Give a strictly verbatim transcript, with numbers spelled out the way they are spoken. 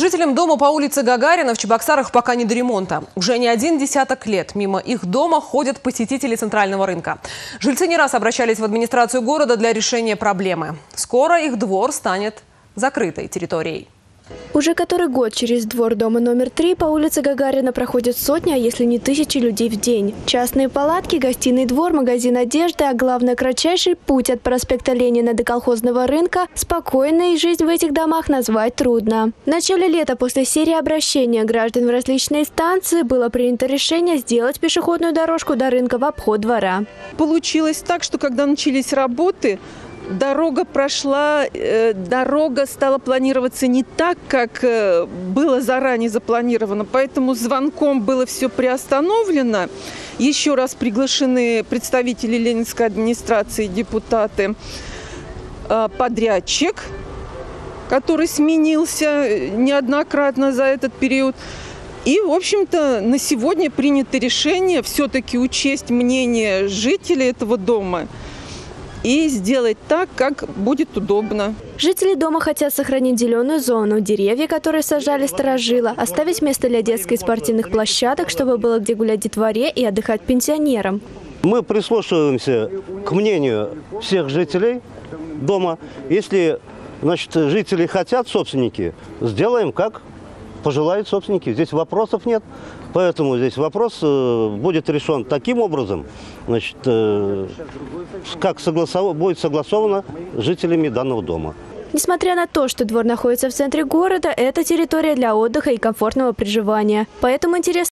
Жителям дома по улице Гагарина в Чебоксарах пока не до ремонта. Уже не один десяток лет мимо их дома ходят посетители центрального рынка. Жильцы не раз обращались в администрацию города для решения проблемы. Скоро их двор станет закрытой территорией. Уже который год через двор дома номер три по улице Гагарина проходят сотни, а если не тысячи людей в день. Частные палатки, гостиный двор, магазин одежды, а главное кратчайший путь от проспекта Ленина до колхозного рынка. Спокойной жизнь в этих домах назвать трудно. В начале лета после серии обращений граждан в различные станции было принято решение сделать пешеходную дорожку до рынка в обход двора. Получилось так, что когда начались работы, Дорога прошла, э, дорога стала планироваться не так, как э, было заранее запланировано. Поэтому звонком было все приостановлено. Еще раз приглашены представители Ленинской администрации, депутаты, э, подрядчик, который сменился неоднократно за этот период. И, в общем-то, на сегодня принято решение все-таки учесть мнение жителей этого дома и сделать так, как будет удобно. Жители дома хотят сохранить зеленую зону, деревья, которые сажали старожилы, оставить место для детской и спортивных площадок, чтобы было где гулять детворе и отдыхать пенсионерам. Мы прислушиваемся к мнению всех жителей дома. Если, значит, жители хотят, собственники, сделаем, как пожелают собственники. Здесь вопросов нет. Поэтому здесь вопрос будет решен таким образом, значит, как согласов... будет согласовано с жителями данного дома. Несмотря на то, что двор находится в центре города, это территория для отдыха и комфортного проживания. Поэтому интерес